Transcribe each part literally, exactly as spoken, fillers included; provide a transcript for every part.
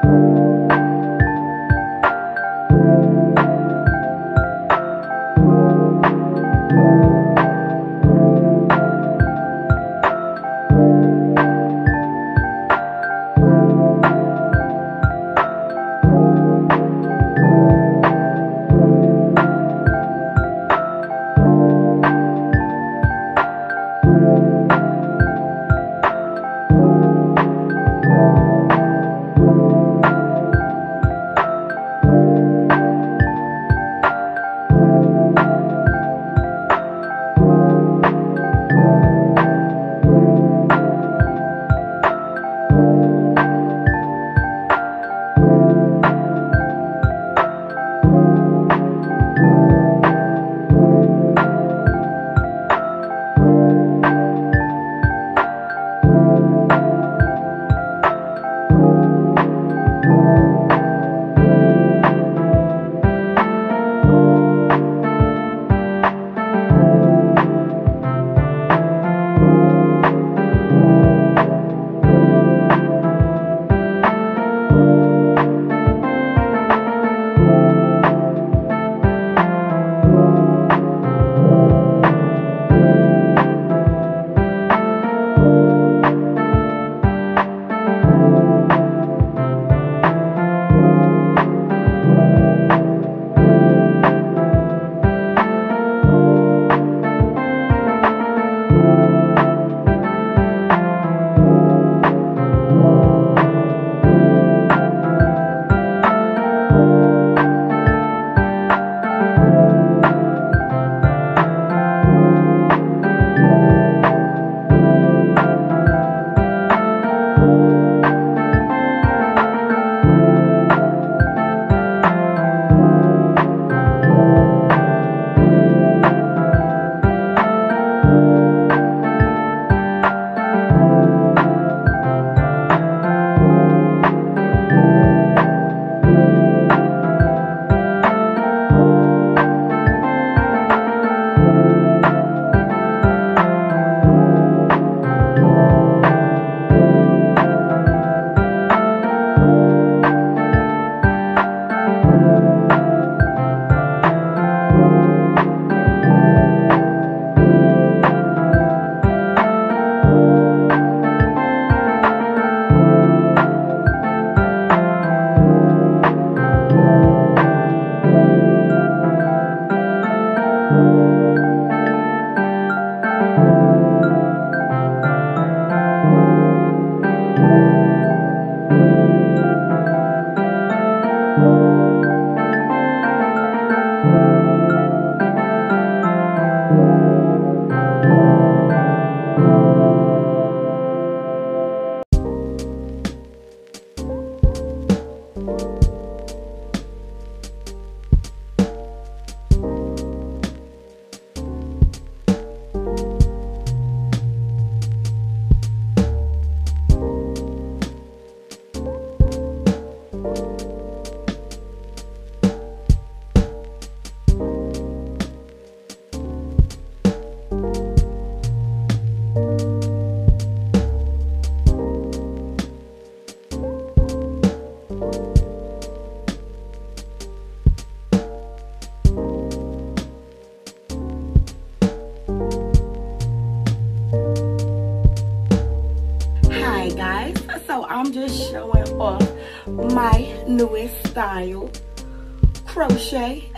I'm just showing off my newest style, crochet.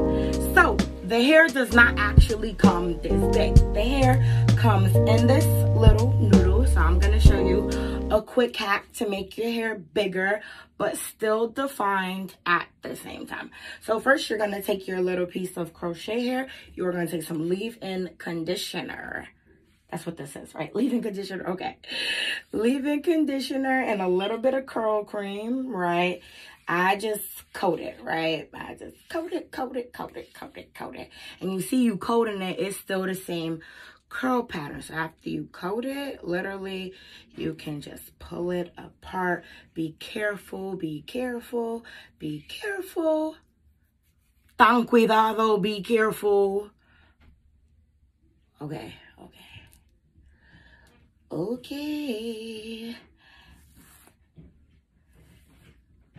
So the hair does not actually come this big. The hair comes in this little noodle. So I'm gonna show you a quick hack to make your hair bigger but still defined at the same time. So first you're gonna take your little piece of crochet hair. You're gonna take some leave-in conditioner. That's what this is, right? Leave-in conditioner, okay. Leave-in conditioner and a little bit of curl cream, right? I just coat it, right? I just coat it, coat it, coat it, coat it, coat it. And you see you coating it, it's still the same curl pattern. So after you coat it, literally, you can just pull it apart. Be careful, be careful, be careful. Tan cuidado, be careful. Okay, okay. Okay.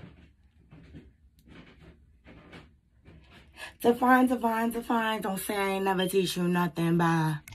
Define, define, define. Don't say I ain't never teach you nothing. Bye.